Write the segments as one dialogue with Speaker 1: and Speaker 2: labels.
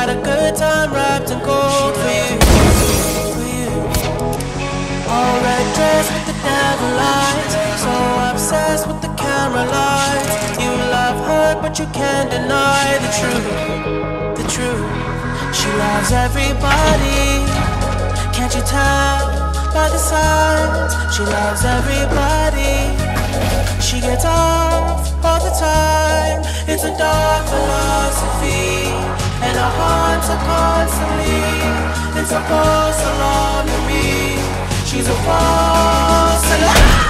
Speaker 1: got a good time wrapped in gold for you, for you. All red dress with the devil eyes, so obsessed with the camera lights. You love her but you can't deny the truth, the truth. She loves everybody, can't you tell by the signs? She loves everybody, she gets off all the time. It's a dark philosophy, and our hearts are constantly. It's a false alarm to me. She's a false alarm.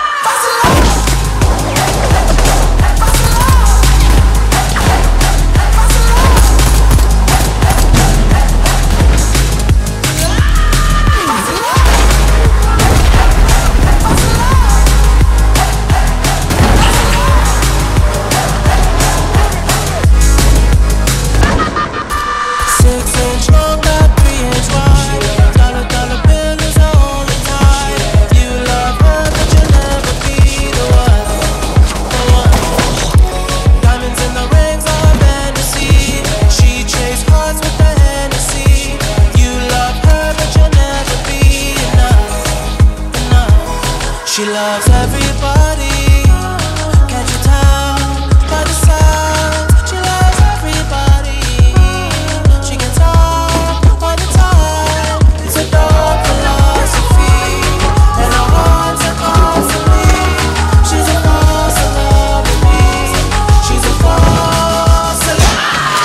Speaker 1: She loves everybody, can't you tell by the signs? She loves everybody, she gets off all the time. It's a dark philosophy, and our hearts are constantly. She's a false alarm to me. She's a false alarm.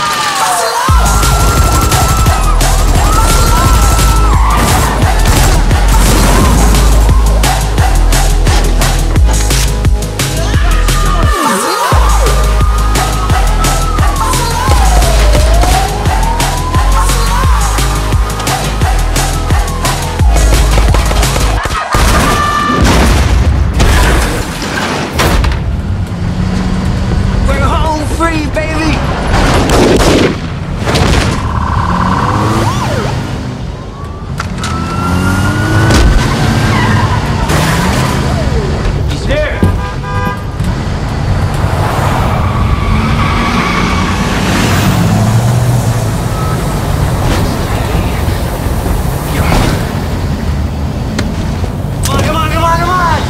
Speaker 2: Free, baby! He's here! Come on, come on, come on!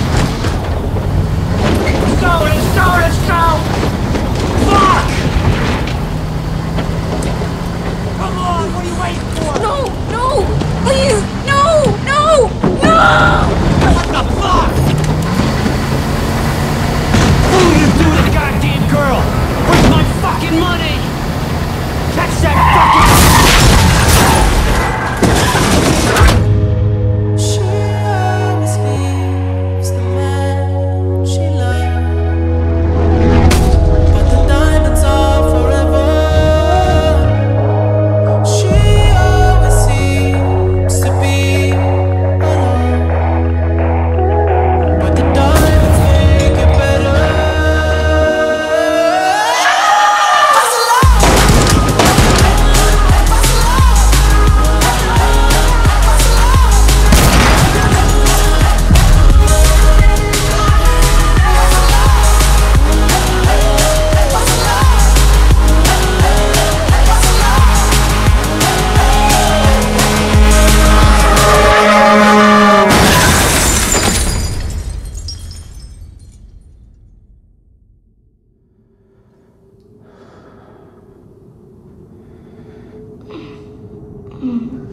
Speaker 2: Let's go, let's go, let's go! Fuck! Come on, what are you waiting for?
Speaker 3: No, no, please, no, no, no!
Speaker 2: What the fuck? What are you doing to the goddamn girl? Where's my fucking money? Catch that fucking...
Speaker 1: She always leaves the man she loves, but the diamonds are forever. She always seems to be alone, but the diamonds make it better.
Speaker 3: Mm.